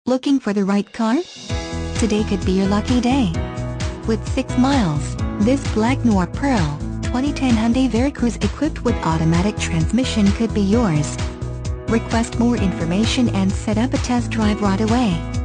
Looking for the right car? Today could be your lucky day. With 6 miles, this Black Noir Pearl 2010 Hyundai Veracruz equipped with automatic transmission could be yours. Request more information and set up a test drive right away.